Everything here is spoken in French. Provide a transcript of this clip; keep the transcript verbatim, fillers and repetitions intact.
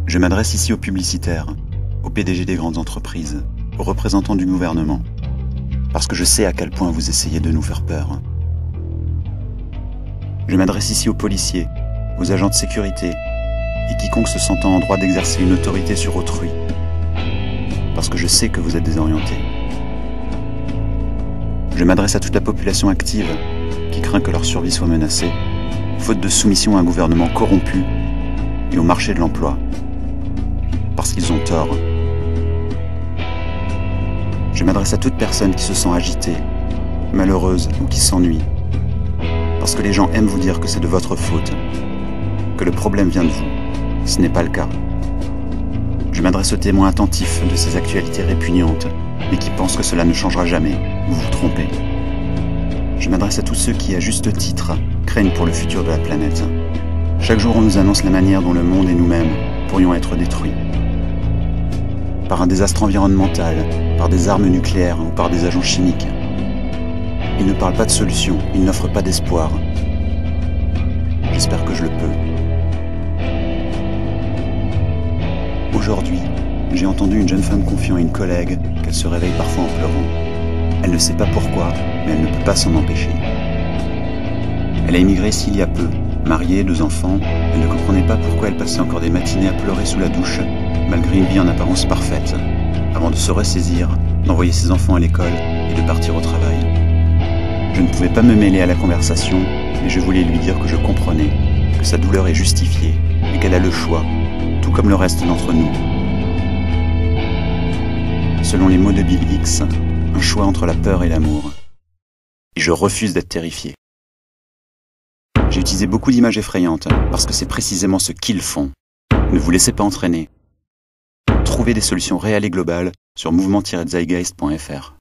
Je m'adresse ici aux publicitaires, aux P D G des grandes entreprises, aux représentants du gouvernement, parce que je sais à quel point vous essayez de nous faire peur. Je m'adresse ici aux policiers, aux agents de sécurité, et quiconque se sentant en droit d'exercer une autorité sur autrui, parce que je sais que vous êtes désorientés. Je m'adresse à toute la population active, qui craint que leur survie soit menacée, faute de soumission à un gouvernement corrompu et au marché de l'emploi, parce qu'ils ont tort. Je m'adresse à toute personne qui se sent agitée, malheureuse ou qui s'ennuie, parce que les gens aiment vous dire que c'est de votre faute, que le problème vient de vous. Ce n'est pas le cas. Je m'adresse aux témoins attentifs de ces actualités répugnantes, mais qui pensent que cela ne changera jamais. Vous vous trompez. Je m'adresse à tous ceux qui, à juste titre, craignent pour le futur de la planète. Chaque jour, on nous annonce la manière dont le monde et nous-mêmes pourrions être détruits. Par un désastre environnemental, par des armes nucléaires ou par des agents chimiques. Ils ne parlent pas de solution, ils n'offrent pas d'espoir. J'espère que je le peux. Aujourd'hui, j'ai entendu une jeune femme confiant à une collègue qu'elle se réveille parfois en pleurant. Elle ne sait pas pourquoi, mais elle ne peut pas s'en empêcher. Elle a immigré ici il y a peu, mariée, deux enfants. Elle ne comprenait pas pourquoi elle passait encore des matinées à pleurer sous la douche, malgré une vie en apparence parfaite, avant de se ressaisir, d'envoyer ses enfants à l'école et de partir au travail. Je ne pouvais pas me mêler à la conversation, mais je voulais lui dire que je comprenais, que sa douleur est justifiée et qu'elle a le choix, tout comme le reste d'entre nous. Selon les mots de Bill Hicks, un choix entre la peur et l'amour. Et je refuse d'être terrifié. J'ai utilisé beaucoup d'images effrayantes, parce que c'est précisément ce qu'ils font. Ne vous laissez pas entraîner. Trouvez des solutions réelles et globales sur mouvement tiret zeitgeist point f r.